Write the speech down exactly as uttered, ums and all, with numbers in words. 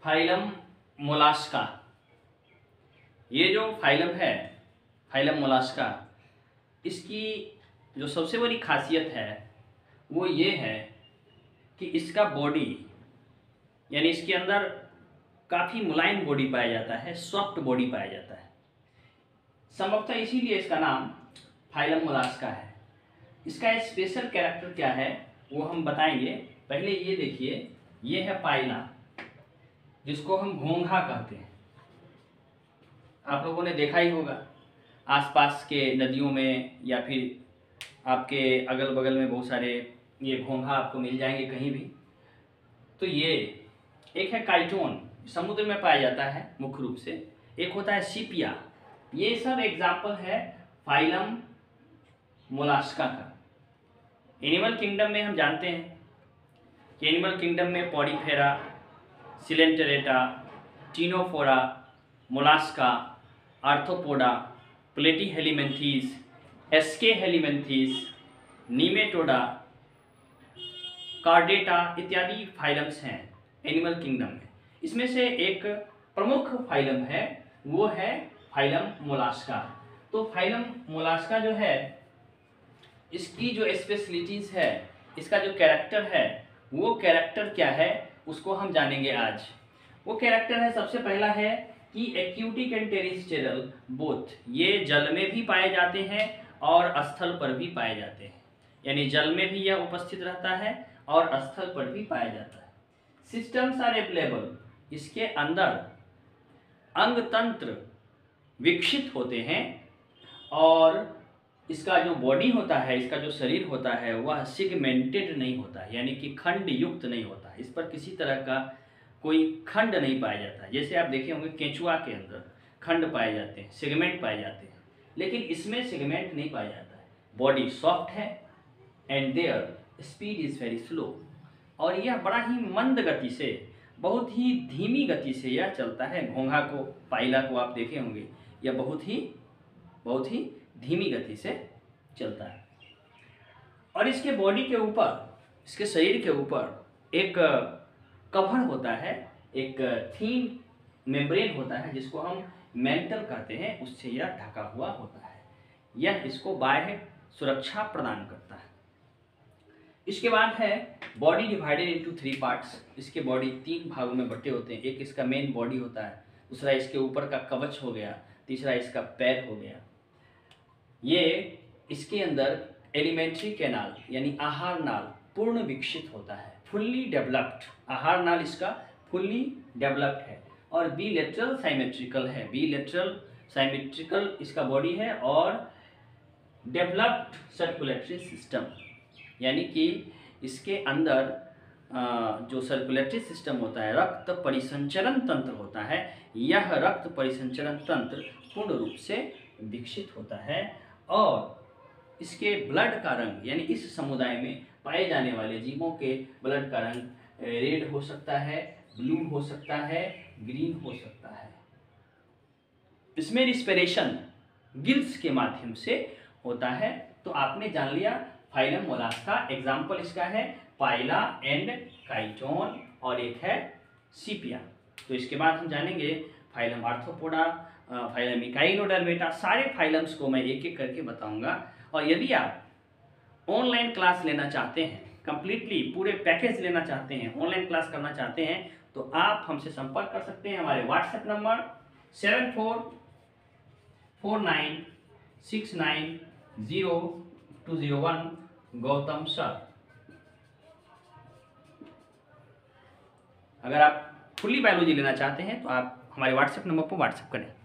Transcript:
Phylum Mollusca. ये जो phylum है, फाइलम मोलास्का, इसकी जो सबसे बड़ी खासियत है वो ये है कि इसका बॉडी यानी इसके अंदर काफ़ी मुलायम बॉडी पाया जाता है, सॉफ्ट बॉडी पाया जाता है। संभवतः इसीलिए इसका नाम फाइलम मोलास्का है। इसका स्पेशल कैरेक्टर क्या है वो हम बताएंगे। पहले ये देखिए, ये है पाइला, जिसको हम घोंघा कहते हैं। आप लोगों ने देखा ही होगा आसपास के नदियों में या फिर आपके अगल बगल में बहुत सारे ये घोंघा आपको मिल जाएंगे कहीं भी। तो ये एक है काइटोन, समुद्र में पाया जाता है मुख्य रूप से। एक होता है सीपिया। ये सब एग्जाम्पल है फाइलम मोलास्का का। एनिमल किंगडम में हम जानते हैं कि एनिमल किंगडम में Porifera, Coelenterata, Ctenophora, Mollusca, Arthropoda, Platyhelminthes, Aschelminthes, Nematoda, Chordata इत्यादि फाइलम्स हैं एनिमल किंगडम में। इसमें से एक प्रमुख फाइलम है वो है फाइलम मोलास्का। तो फाइलम मोलास्का जो है, इसकी जो स्पेशलिटीज़ है, इसका जो कैरेक्टर है, वो कैरेक्टर क्या है उसको हम जानेंगे आज। वो कैरेक्टर है, सबसे पहला है कि एक्यूटिक एंड टेरेस्ट्रियल बोथ, ये जल में भी पाए जाते हैं और स्थल पर भी पाए जाते हैं। यानी जल में भी यह उपस्थित रहता है और स्थल पर भी पाया जाता है। सिस्टम्स आर अवेलेबल, इसके अंदर अंग तंत्र विकसित होते हैं और इसका जो बॉडी होता है, इसका जो शरीर होता है वह सिगमेंटेड नहीं होता है, यानी कि खंड युक्त नहीं होता है। इस पर किसी तरह का कोई खंड नहीं पाया जाता है। जैसे आप देखे होंगे केंचुआ के अंदर खंड पाए जाते हैं, सेगमेंट पाए जाते हैं, लेकिन इसमें सेगमेंट नहीं पाया जाता है। बॉडी सॉफ्ट है and there speed is very slow, और यह बड़ा ही मंद गति से, बहुत ही धीमी गति से यह चलता है। घोंघा को, पाइला को आप देखे होंगे, यह बहुत ही बहुत ही धीमी गति से चलता है। और इसके बॉडी के ऊपर, इसके शरीर के ऊपर एक कवर होता है, एक थीन मेम्ब्रेन होता है जिसको हम मेंटल कहते हैं, उससे यह ढका हुआ होता है। यह इसको बाह्य सुरक्षा प्रदान करता है। इसके बाद है body divided into three parts. इसके बॉडी तीन भागों में बटे होते हैं। एक इसका मेन बॉडी होता है, दूसरा इसके ऊपर का कवच हो गया, तीसरा इसका पैर हो गया। ये इसके अंदर एलिमेंट्री कैनाल यानी आहार नाल पूर्ण विकसित होता है, फुल्ली डेवलप्ड। आहार नाल इसका फुल्ली डेवलप्ड है और बिलेटरल साइमेट्रिकल है। बिलेटरल साइमेट्रिकल इसका बॉडी है और डेवलप्ड सर्कुलेटरी सिस्टम, यानी कि इसके अंदर जो सर्कुलेटरी सिस्टम होता है, रक्त परिसंचरण तंत्र होता है, यह रक्त परिसंचरण तंत्र पूर्ण रूप से विकसित होता है। और इसके ब्लड का रंग, यानी इस समुदाय में पाए जाने वाले जीवों के ब्लड का रंग रेड हो सकता है, ब्लू हो सकता है, ग्रीन हो सकता है। इसमें रिस्पिरेशन गिल्स के माध्यम से होता है। तो आपने जान लिया फाइलम मोलास्का। एग्जाम्पल इसका है पाइला एंड काइटोन, और एक है सीपिया। तो इसके बाद हम जानेंगे फाइलम आर्थ्रोपोडा, फाइलम इकाइनोडर्मेटा। सारे फाइलम्स को मैं एक एक करके बताऊंगा। और यदि आप ऑनलाइन क्लास लेना चाहते हैं, कंप्लीटली पूरे पैकेज लेना चाहते हैं, ऑनलाइन क्लास करना चाहते हैं, तो आप हमसे संपर्क कर सकते हैं। हमारे WhatsApp number seven four four nine six nine zero two zero one, Gautam sir. अगर आप फुल्ली बायोलॉजी लेना चाहते हैं तो आप हमारे व्हाट्सएप नंबर पर व्हाट्सएप करें।